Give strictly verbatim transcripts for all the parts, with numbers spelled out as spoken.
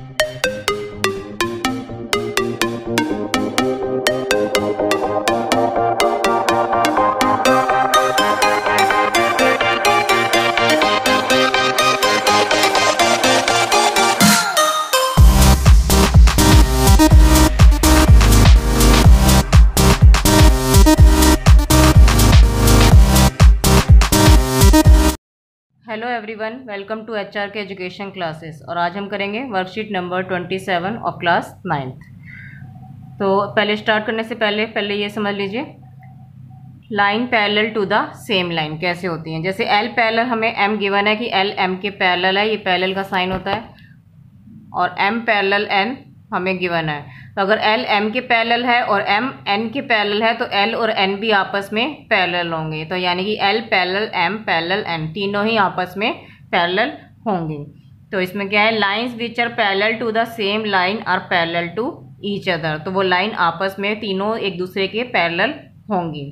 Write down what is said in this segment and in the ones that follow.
Hello everyone, welcome to HR के education classes. और आज हम करेंगे worksheet number twenty seven of class ninth. तो पहले स्टार्ट करने से पहले पहले ये समझ लीजिए line parallel to the same line कैसे होती हैं। जैसे एल पैरेलल हमें एम गिवन है कि एल एम के पैरेलल है, ये पैरेलल का साइन होता है, और एम पैरेलल एन हमें गिवन है। तो अगर एल एम के पैरेलल है और एम एन के पैरेलल है तो एल और एन भी आपस में पैरेलल होंगे। तो यानी कि L parallel M parallel N तीनों ही आपस में पैरेलल होंगे। तो इसमें क्या है, lines which are parallel to the same line are parallel to each other. तो वो लाइन आपस में तीनों एक दूसरे के पैरेलल होंगी।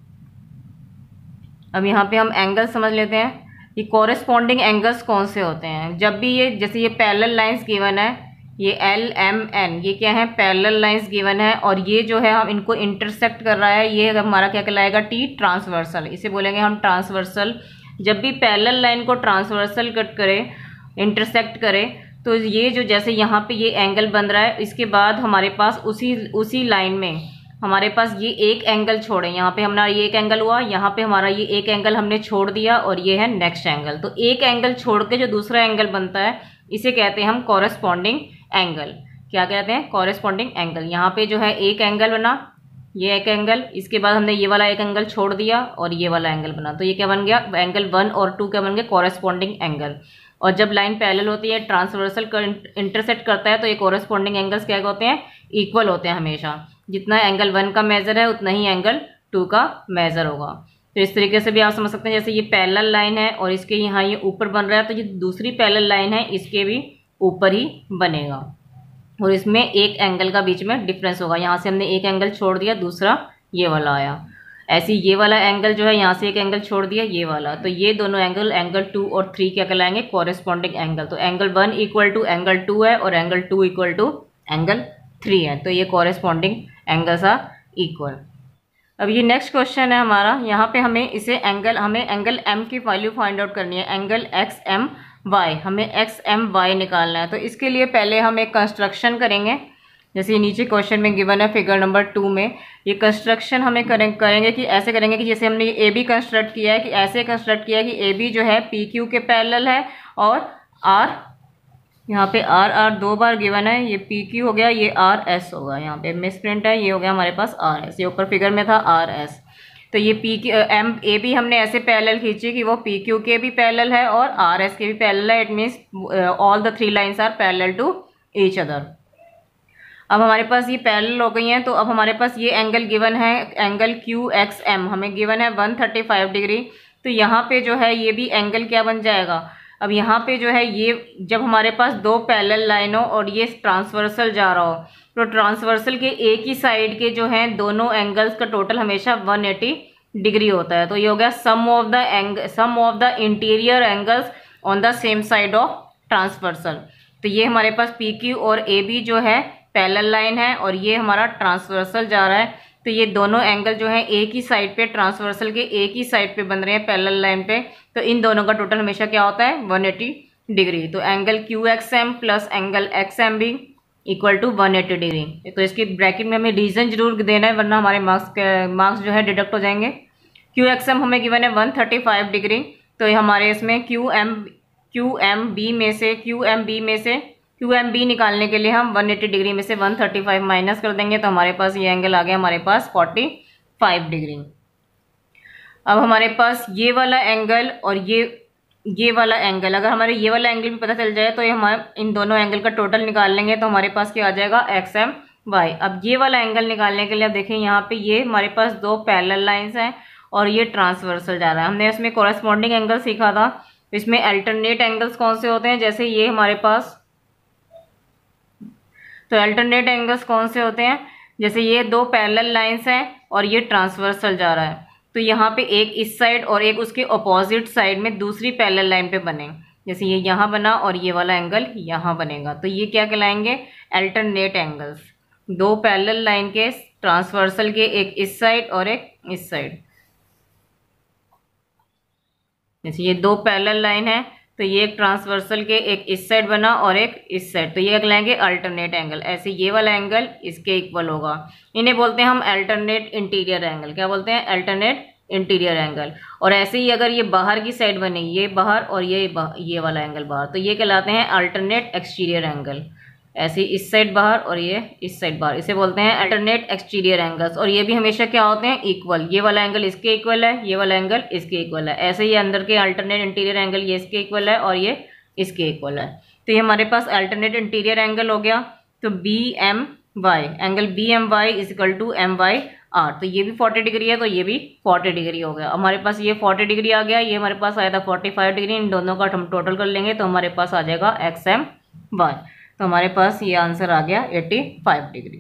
अब यहाँ पे हम एंगल समझ लेते हैं कि कॉरेस्पॉन्डिंग एंगल्स कौन से होते हैं। जब भी ये जैसे ये पैरेलल लाइंस गिवन है, ये एल एम एन ये क्या है, पैरेलल लाइंस गिवन है, और ये जो है हम इनको इंटरसेक्ट कर रहा है, ये हमारा क्या कहलाएगा, टी ट्रांसवर्सल। इसे बोलेंगे हम ट्रांसवर्सल। जब भी पैरेलल लाइन को ट्रांसवर्सल कट करे, इंटरसेक्ट करे, तो ये जो जैसे यहाँ पे ये एंगल बन रहा है, इसके बाद हमारे पास उसी उसी लाइन में हमारे पास ये एक एंगल छोड़े। यहाँ पे हमारा ये एक एंगल हुआ, यहाँ पे हमारा ये एक एंगल हमने छोड़ दिया, और ये है नेक्स्ट एंगल। तो एक एंगल छोड़ के जो दूसरा एंगल बनता है, इसे कहते हैं हम कॉरेस्पॉन्डिंग एंगल। क्या कहते हैं, कॉरेस्पॉन्डिंग एंगल। यहाँ पे जो है एक एंगल बना, ये एक एंगल, इसके बाद हमने ये वाला एक एंगल छोड़ दिया और ये वाला एंगल बना। तो ये क्या बन गया, एंगल वन और टू क्या बन गए, कॉरेस्पॉन्डिंग एंगल। और जब लाइन पैरेलल होती है, ट्रांसवर्सल इंटरसेक्ट करता है, तो ये कॉरेस्पॉन्डिंग एंगल्स क्या होते हैं, इक्वल होते हैं हमेशा। जितना एंगल वन का मेजर है उतना ही एंगल टू का मेजर होगा। तो इस तरीके से भी आप समझ सकते हैं, जैसे ये पैरेलल लाइन है और इसके यहाँ ये ऊपर बन रहा है, तो ये दूसरी पैरेलल लाइन है, इसके भी ऊपर ही बनेगा, और इसमें एक एंगल का बीच में डिफरेंस होगा। यहाँ से हमने एक एंगल छोड़ दिया, दूसरा ये वाला आया। ऐसे ये वाला एंगल जो है, यहाँ से एक एंगल छोड़ दिया, ये वाला। तो ये दोनों एंगल, एंगल टू और थ्री क्या कहलाएंगे, कॉरेस्पॉन्डिंग एंगल। तो angle one equal to angle two है और angle two equal to angle three है। तो ये कॉरेस्पॉन्डिंग एंगल्स आर इक्वल। अब ये नेक्स्ट क्वेश्चन है हमारा। यहाँ पे हमें इसे एंगल हमें एंगल एम की वैल्यू फाइंड आउट करनी है। एंगल एक्स एम वाई, हमें एक्स एम वाई निकालना है। तो इसके लिए पहले हम एक कंस्ट्रक्शन करेंगे। जैसे ये नीचे क्वेश्चन में गिवन है फिगर नंबर टू में, ये कंस्ट्रक्शन हमें करें, करेंगे कि ऐसे करेंगे कि जैसे हमने ए बी कंस्ट्रक्ट किया है, कि ऐसे कंस्ट्रक्ट किया है कि ए बी जो है पी क्यू के पैरेलल है, और आर यहाँ पे आर आर दो बार गिवन है, ये पी क्यू हो गया, ये आर एस होगा। यहाँ पे मिस प्रिंट है, ये हो गया हमारे पास आर एस, ये ऊपर फिगर में था आर एस। तो ये P Q M A B हमने ऐसे पैरेलल खींची कि वो पी क्यू के भी पैरेलल है और आर एस के भी पैरेलल है। It means all the three lines are parallel to each other. अब हमारे पास ये पैरेलल हो गई हैं, तो अब हमारे पास ये एंगल गिवन है, एंगल क्यू एक्स एम हमें गिवन है वन थर्टी फाइव डिग्री। तो यहाँ पे जो है ये भी एंगल क्या बन जाएगा, अब यहाँ पे जो है ये जब हमारे पास दो पैरेलल लाइन हो और ये ट्रांसवर्सल जा रहा हो, तो ट्रांसवर्सल के एक ही साइड के जो हैं दोनों एंगल्स का टोटल हमेशा वन एटी डिग्री होता है। तो ये हो गया sum of the ang sum of the interior angles on the same side of transversal. तो ये हमारे पास पी क्यू और ए बी जो है पैरेलल लाइन है, और ये हमारा ट्रांसवर्सल जा रहा है। तो ये दोनों एंगल जो है एक ही साइड पे, ट्रांसवर्सल के एक ही साइड पे बन रहे हैं पैरेलल लाइन पे। तो इन दोनों का टोटल हमेशा क्या होता है, वन एटी डिग्री। तो angle Q X M plus angle X M B equal to one eighty degree. तो इसकी ब्रैकेट में हमें रीजन जरूर देना है, वरना हमारे मार्क्स मार्क्स जो है डिडक्ट हो जाएंगे। क्यू एक्स एम हमें गिवन है वन थर्टी फाइव डिग्री। तो हमारे इसमें Q M Q M B में से क्यू एम बी में से क्यू एम बी निकालने के लिए हम वन एटी डिग्री में से वन थर्टी फाइव माइनस कर देंगे। तो हमारे पास ये एंगल आ गया हमारे पास फोर्टी फाइव डिग्री। अब हमारे पास ये वाला एंगल और ये ये वाला एंगल, अगर हमारे ये वाला एंगल भी पता चल जाए तो ये हमारे इन दोनों एंगल का टोटल निकाल लेंगे। तो हमारे पास क्या आ जाएगा, एक्स एम वाई। अब ये वाला एंगल निकालने के लिए अब देखें, यहाँ पे ये हमारे पास दो पैरेलल लाइंस हैं और ये ट्रांसवर्सल जा रहा है। हमने इसमें कॉरेस्पॉन्डिंग एंगल सीखा था। इसमें अल्टरनेट एंगल्स कौन से होते हैं, जैसे ये हमारे पास, तो अल्टरनेट एंगल्स कौन से होते हैं, जैसे ये दो पैरेलल लाइंस हैं और ये ट्रांसवर्सल जा रहा है। तो यहाँ पे एक इस साइड और एक उसके अपोजिट साइड में दूसरी पैरेलल लाइन पे बने। जैसे ये यहाँ बना और ये वाला एंगल यहाँ बनेगा, तो ये क्या कहलाएंगे, अल्टरनेट एंगल्स। दो पैरेलल लाइन के ट्रांसवर्सल के, एक इस साइड और एक इस साइड। जैसे ये दो पैरेलल लाइन है तो ये एक ट्रांसवर्सल के एक इस साइड बना और एक इस साइड, तो ये कहलाएंगे अल्टरनेट एंगल। ऐसे ये वाला एंगल इसके इक्वल होगा, इन्हें बोलते हैं हम अल्टरनेट इंटीरियर एंगल। क्या बोलते हैं, अल्टरनेट इंटीरियर एंगल। और ऐसे ही अगर ये बाहर की साइड बने, ये बाहर और ये ये वाला एंगल बाहर, तो ये कहलाते हैं अल्टरनेट एक्सटीरियर एंगल। ऐसे इस साइड बाहर और ये इस साइड बाहर, इसे बोलते हैं अल्टरनेट एक्सटीरियर एंगल्स। और ये भी हमेशा क्या होते हैं, इक्वल। ये वाला एंगल इसके इक्वल है, ये वाला एंगल इसके इक्वल है। ऐसे ही अंदर के अल्टरनेट इंटीरियर एंगल ये इसके इक्वल है और ये इसके इक्वल है। तो ये हमारे पास अल्टरनेट इंटीरियर एंगल हो गया। तो B M Y, angle B M Y is equal to M Y R. तो ये भी फोर्टी डिग्री है, तो ये भी फोर्टी डिग्री हो गया। हमारे पास ये फोर्टी डिग्री आ गया, ये हमारे पास आया था फोर्टी फाइव डिग्री। इन दोनों का हम टोटल कर लेंगे तो हमारे पास आ जाएगा एक्स एम वाई। तो हमारे पास ये आंसर आ गया एटी फाइव डिग्री।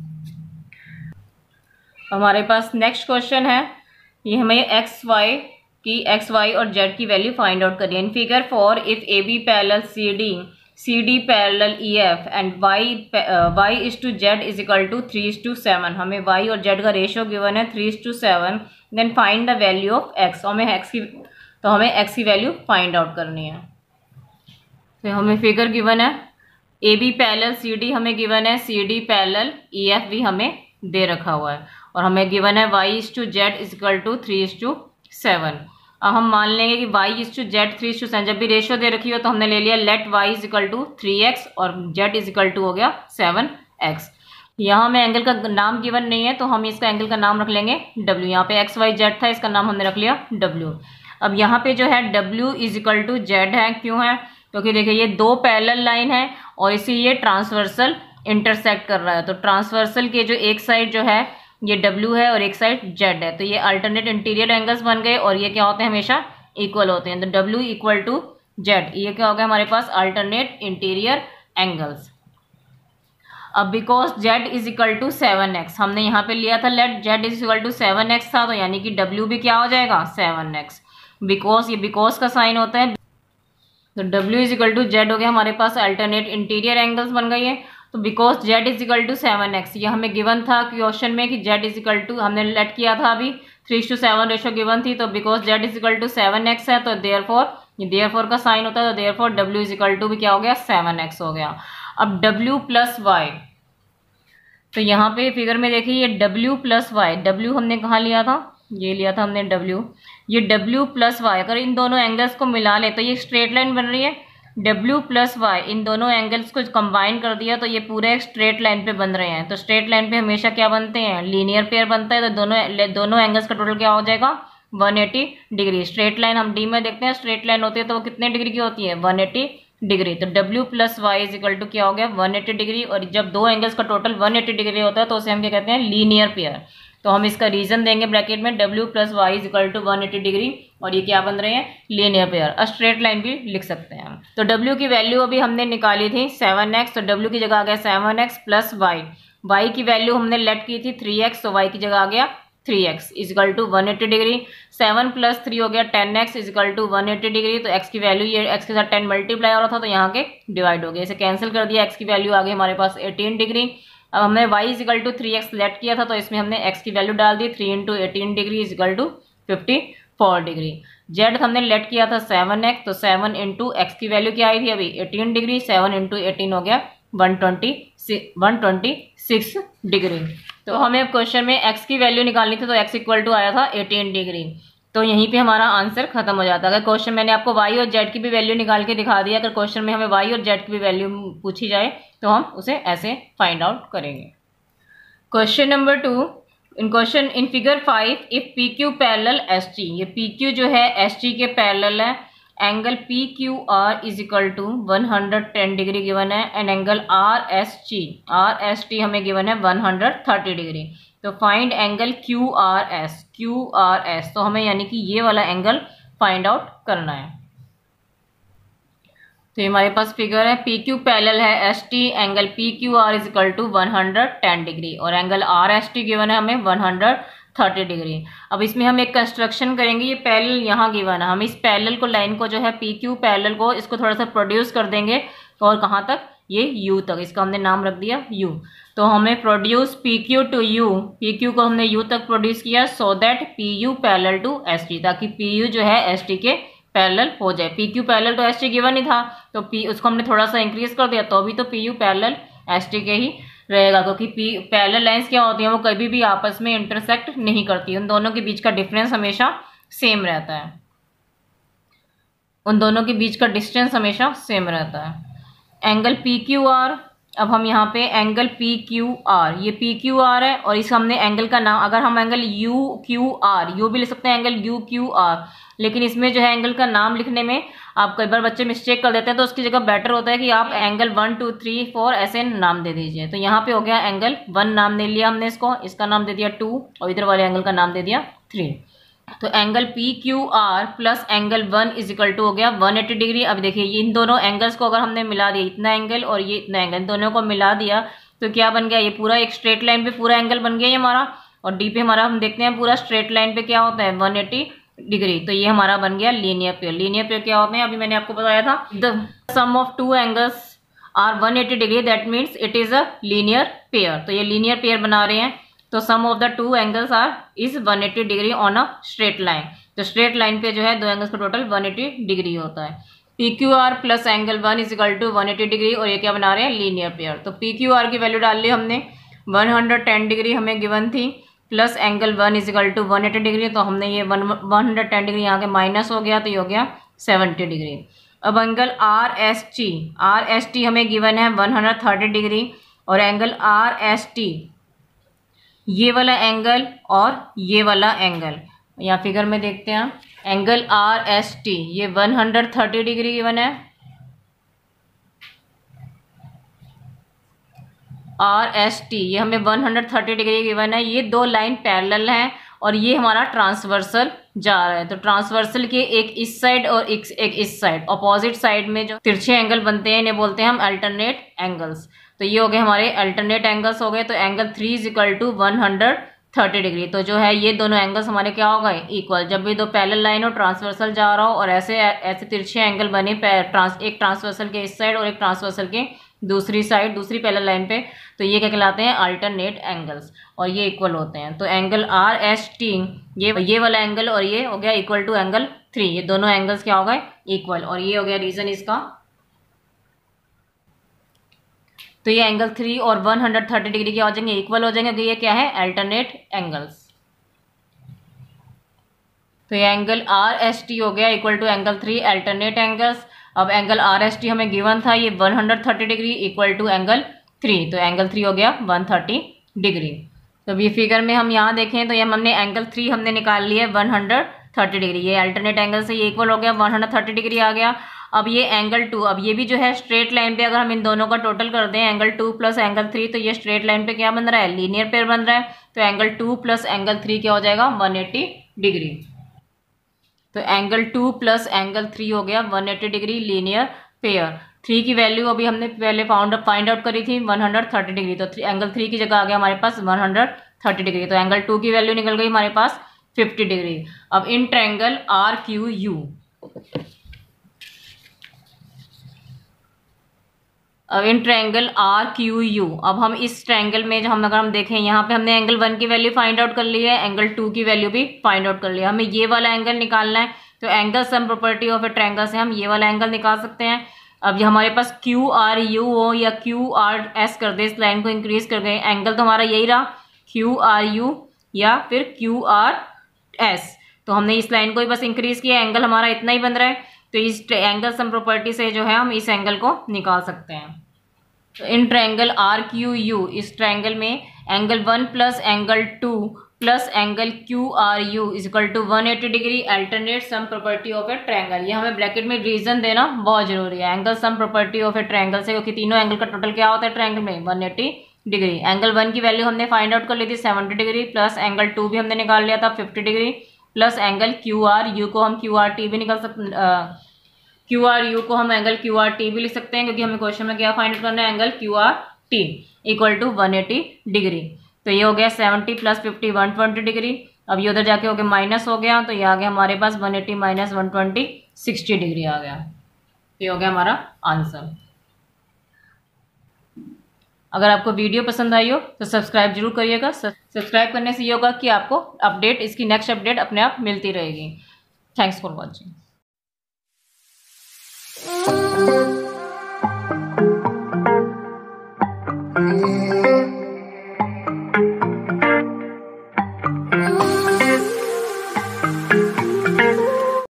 हमारे पास नेक्स्ट क्वेश्चन है, ये हमें एक्स वाई की एक्स वाई और जेड की वैल्यू फाइंड आउट करनी है। In figure four if A B parallel C D, C D parallel E F and Y Y is to Z is equal to three is to seven. हमें Y और Z का ratio given है three is to seven. Then find the value of X. हमें X की तो हमें X की value find out करनी है। तो हमें फिगर गिवन है, A B parallel C D हमें गिवन है, C D parallel E F भी हमें दे रखा हुआ है, और हमें गिवन है Y is to Z is equal to three is to seven. अब हम मान लेंगे कि Y is to Z three is to seven, जब भी रेशियो दे रखी हो तो हमने ले लिया let Y is equal to three X और जेड इज इक्वल टू हो गया सेवन एक्स। यहाँ हमें एंगल का नाम गिवन नहीं है तो हम इसका एंगल का नाम रख लेंगे डब्ल्यू। यहाँ पे एक्स वाई जेड था, इसका नाम हमने रख लिया डब्ल्यू। अब यहाँ पे जो है W is equal to Z है, क्यों है, क्योंकि देखिए ये दो पैरेलल लाइन है और इसीलिए ट्रांसवर्सल इंटरसेक्ट कर रहा है। तो ट्रांसवर्सल के जो एक साइड जो है ये W है और एक साइड Z है, तो ये अल्टरनेट इंटीरियर एंगल्स बन गए और ये क्या होते हैं, हमेशा इक्वल होते हैं। तो W इक्वल टू Z, ये क्या हो गया हमारे पास, अल्टरनेट इंटीरियर एंगल्स। अब because Z is equal to seven X, हमने यहाँ पे लिया था let Z is equal to seven X था, तो यानी कि W भी क्या हो जाएगा, सेवन एक्स। बिकॉज ये बिकॉज का साइन होता है, तो W is equal to Z हो गया हमारे पास, अल्टरनेट इंटीरियर एंगल्स बन गई है। तो because Z is equal to seven X, ये हमें गिवन था क्वेश्चन में कि Z इज इक्वल टू, हमने लेट किया था अभी three to seven ratio given थी, तो because Z is equal to seven X है, तो देयर फोर, ये देयर फोर का साइन होता है, तो therefore W is equal to भी क्या हो गया, सेवन एक्स हो गया। अब W प्लस वाई, तो यहाँ पे फिगर में देखिए ये W प्लस वाई, W हमने कहाँ लिया था, ये लिया था हमने W, ये W प्लस वाई, अगर इन दोनों एंगल्स को मिला ले तो ये स्ट्रेट लाइन बन रही है। W प्लस वाई, इन दोनों एंगल्स को कंबाइन कर दिया तो ये पूरे एक स्ट्रेट लाइन पे बन रहे हैं। तो स्ट्रेट लाइन पे हमेशा क्या बनते हैं, लीनियर पेयर बनता है, तो दोनों दोनों एंगल्स का टोटल क्या हो जाएगा, one eighty degree. Straight line हम डी में देखते हैं, स्ट्रेट लाइन होती है तो वो कितने डिग्री की होती है, वन एटी डिग्री। तो W plus Y is equal to क्या हो गया, वन एटी डिग्री। और जब दो एंगल्स का टोटल वन एटी डिग्री होता है तो उसे हम क्या कहते हैं, लीनियर पेयर। तो हम इसका रीजन देंगे ब्रैकेट में, W plus Y is equal to one eighty degree, और ये क्या बन रहे हैं, लीनियर पेयर। और स्ट्रेट लाइन भी लिख सकते हैं हम। तो W की वैल्यू अभी हमने निकाली थी सेवन एक्स, तो W की जगह आ गया seven X plus Y. Y की वैल्यू हमने लेट की थी थ्री एक्स, तो वाई की जगह आ गया three X is equal to one eighty degree. Seven plus three हो गया ten X is equal to one eighty degree. तो x की वैल्यू, ये x के साथ टेन मल्टीप्लाई हो रहा था तो यहाँ के डिवाइड हो गया, इसे कैंसिल कर दिया, x की वैल्यू आ गई हमारे पास एटीन डिग्री। अब हमने y is equal to three X let किया था तो इसमें हमने x की वैल्यू डाल दी, three into eighteen degree is equal to fifty four degree. z हमने लेट किया था सेवन एक्स, तो सेवन इंटू एक्स की वैल्यू क्या आई थी अभी, eighteen degree, seven into eighteen हो गया one twenty one twenty six degree. तो हमें क्वेश्चन में x की वैल्यू निकालनी थी, तो x इक्वल टू आया था एटीन डिग्री। तो यहीं पे हमारा आंसर खत्म हो जाता है। अगर क्वेश्चन मैंने आपको y और z की भी वैल्यू निकाल के दिखा दिया, अगर क्वेश्चन में हमें y और z की भी वैल्यू पूछी जाए तो हम उसे ऐसे फाइंड आउट करेंगे। Question number two, in question in figure five if P Q parallel S T, ये पी क्यू जो है एस टी के पैरेलल है, angle P Q R is equal to one hundred ten degree given है, and angle R S T, R S T हमें given है one hundred thirty degree. तो find angle Q R S, Q R S, तो हमें यानी कि ये वाला एंगल फाइंड आउट करना है। तो ये हमारे पास फिगर है, पी क्यू पैरेलल है S T, angle P Q R is equal to one hundred ten degree, और angle R S T given है हमें वन हंड्रेड थर्टी डिग्री। अब इसमें हम एक कंस्ट्रक्शन करेंगे, ये पैरेलल यहाँ गिवन है, हम इस पैरेलल को लाइन को जो है पी क्यू पैरेलल को इसको थोड़ा सा प्रोड्यूस कर देंगे और कहाँ तक, ये यू तक, इसका हमने नाम रख दिया यू। तो हमें produce P Q to U, P Q को हमने यू तक प्रोड्यूस किया so that P U parallel to S T, ताकि पी यू जो है एस टी के पैरेलल हो जाए। P Q parallel to S T given ही था, तो पी उसको हमने थोड़ा सा इंक्रीज कर दिया, तो भी तो P U parallel S T के ही रहेगा, क्योंकि पी पैरेलल लाइंस क्या होती हैं, वो कभी भी आपस में इंटरसेक्ट नहीं करती, उन दोनों के बीच का डिफरेंस हमेशा सेम रहता है, उन दोनों के बीच का डिस्टेंस हमेशा सेम रहता है। एंगल पी क्यू आर, अब हम यहाँ पे एंगल पी क्यू आर, ये पी क्यू आर है और इस हमने एंगल का नाम, अगर हम angle U Q R, U भी लिख सकते हैं एंगल यू क्यू आर, लेकिन इसमें जो है एंगल का नाम लिखने में आप कई बार बच्चे मिस्टेक कर देते हैं, तो उसकी जगह बेटर होता है कि आप angle one two three four ऐसे नाम दे दीजिए। तो यहाँ पे हो गया एंगल वन नाम दे लिया हमने इसको, इसका नाम दे दिया टू और इधर वाले एंगल का नाम दे दिया थ्री। तो angle P Q R plus angle one is equal to हो गया वन एटी डिग्री। अब देखिए इन दोनों एंगल्स को अगर हमने मिला दिया, इतना एंगल और ये इतना एंगल, इन दोनों को मिला दिया तो क्या बन गया, ये पूरा एक स्ट्रेट लाइन पे पूरा एंगल बन गया ये हमारा, और डी पे हमारा हम देखते हैं पूरा स्ट्रेट लाइन पे क्या होता है वन एटी डिग्री। तो ये हमारा बन गया लीनियर पेयर। लीनियर पेयर क्या होते हैं, अभी मैंने आपको बताया था, the sum of two angles are one eighty degree, that means it is a linear pair. तो ये लीनियर पेयर बना रहे हैं, तो sum of the two angles are is one eighty degree on a straight line. तो straight line पे जो है दो एंगल्स का टोटल वन एटी डिग्री होता है। P Q R plus angle one is equal to one eighty degree, और ये क्या बना रहे हैं लीनियर पेयर। तो पी क्यू आर की वैल्यू डाल ली हमने, वन हंड्रेड टेन डिग्री हमें गिवन थी, plus angle one is equal to one eighty degree, तो हमने ये one one hundred ten degree यहाँ के माइनस हो गया, तो ये हो गया सेवेंटी डिग्री। अब angle R S T, R S T हमें गिवन है वन हंड्रेड थर्टी डिग्री, और एंगल आर एस टी ये वाला एंगल और ये वाला एंगल, यहाँ फिगर में देखते हैं, एंगल आर एस टी ये one hundred thirty degree given है, आर एस टी ये हमें one hundred thirty degree given है। ये दो लाइन पैरेलल हैं और ये हमारा ट्रांसवर्सल जा रहा है। तो ट्रांसवर्सल के एक इस साइड और एक, एक इस साइड, अपोजिट साइड में जो तिरछे एंगल बनते हैं इन्हें बोलते हैं हम अल्टरनेट एंगल्स। तो ये हो गए हमारे अल्टरनेट एंगल्स हो गए। तो angle three is equal to one hundred thirty degree. तो जो है ये दोनों एंगल्स हमारे क्या हो गए, इक्वल। जब भी दो पैरेलल लाइन हो, ट्रांसवर्सल जा रहा हो और ऐसे ऐसे तिरछे एंगल बने, ट्रांस एक ट्रांसवर्सल के इस साइड और एक ट्रांसवर्सल के दूसरी साइड, दूसरी पैरेलल लाइन पे, तो ये क्या कहलाते हैं अल्टरनेट एंगल्स, और ये इक्वल होते हैं। तो एंगल आर एस टी ये ये वाला एंगल और ये हो गया इक्वल टू एंगल थ्री, ये दोनों एंगल्स क्या हो गए इक्वल, और ये हो गया रीजन इसका। तो ये एंगल थ्री और वन हंड्रेड थर्टी डिग्री क्या हो जाएंगे, इक्वल हो जाएंगे, क्योंकि ये क्या है अल्टरनेट एंगल्स। तो ये एंगल आर एस टी हो गया equal to angle three alternate angles. अब एंगल आर एस टी हमें गिवन था ये one hundred thirty degree equal to angle three, तो एंगल थ्री हो गया वन थर्टी डिग्री। तो अभी फिगर में हम यहाँ देखें तो ये हमने एंगल थ्री हमने निकाल लिया वन हंड्रेड थर्टी डिग्री, ये अल्टरनेट एंगल से ये इक्वल हो गया, वन हंड्रेड थर्टी डिग्री आ गया। अब ये एंगल टू, अब ये भी जो है स्ट्रेट लाइन पे अगर हम इन दोनों का टोटल कर दें angle two plus angle three, तो ये स्ट्रेट लाइन पे क्या बन रहा है, लीनियर पेयर बन रहा है। तो angle two plus angle three क्या हो जाएगा, वन एटी डिग्री। तो angle two plus angle three हो गया one eighty degree linear pair. Three की वैल्यू अभी हमने पहले फाउंड फाइंड आउट करी थी वन हंड्रेड थर्टी डिग्री, तो एंगल थ्री की जगह आ गया हमारे पास वन हंड्रेड थर्टी डिग्री। तो एंगल टू की वैल्यू निकल गई हमारे पास फिफ्टी डिग्री। अब in triangle R Q U, अब in triangle R Q U, अब हम इस ट्रायंगल में जो हम अगर हम देखें यहाँ पे हमने एंगल वन की वैल्यू फाइंड आउट कर ली है, एंगल टू की वैल्यू भी फाइंड आउट कर लिया, हमें ये वाला एंगल निकालना है। तो angle sum property of a triangle से हम ये वाला एंगल निकाल सकते हैं। अब ये हमारे पास क्यू आर यू हो या क्यू आर एस कर दे, इस लाइन को इंक्रीज कर गए, एंगल तो हमारा यही रहा क्यू आर यू या फिर क्यू आर एस। तो हमने इस लाइन को ही बस इंक्रीज किया, एंगल हमारा इतना ही बन रहा है। तो इस एंगल सम प्रॉपर्टी से जो है हम इस एंगल को निकाल सकते हैं। तो in triangle R Q U, इस ट्रायंगल में angle one plus angle two plus angle Q R U is equal to one eighty degree alternate sum property of a triangle. ये हमें ब्रैकेट में रीजन देना बहुत जरूरी है, angle sum property of a triangle से, क्योंकि तीनों एंगल का टोटल क्या होता है ट्रायंगल में one eighty degree. Angle one की वैल्यू हमने फाइंड आउट कर ली थी seventy degree, plus angle two भी हमने निकाल लिया था fifty degree, plus angle Q R U को हम क्यू आर टी भी निकाल सकते, क्यू आर यू को हम एंगल क्यू आर टी भी लिख सकते हैं, क्योंकि हमें क्वेश्चन में क्या फाइंड आउट करना है, angle Q R T equal to one eighty degree. तो ये हो गया seventy plus fifty one twenty degree. अब ये उधर जाके हो गया माइनस हो गया, तो ये आ गया हमारे पास one eighty minus one twenty sixty degree आ गया। तो ये हो गया हमारा आंसर। अगर आपको वीडियो पसंद आई हो तो सब्सक्राइब जरूर करिएगा। सब्सक्राइब करने से ये होगा कि आपको अपडेट, इसकी नेक्स्ट अपडेट अपने आप मिलती रहेगी। Thanks for watching.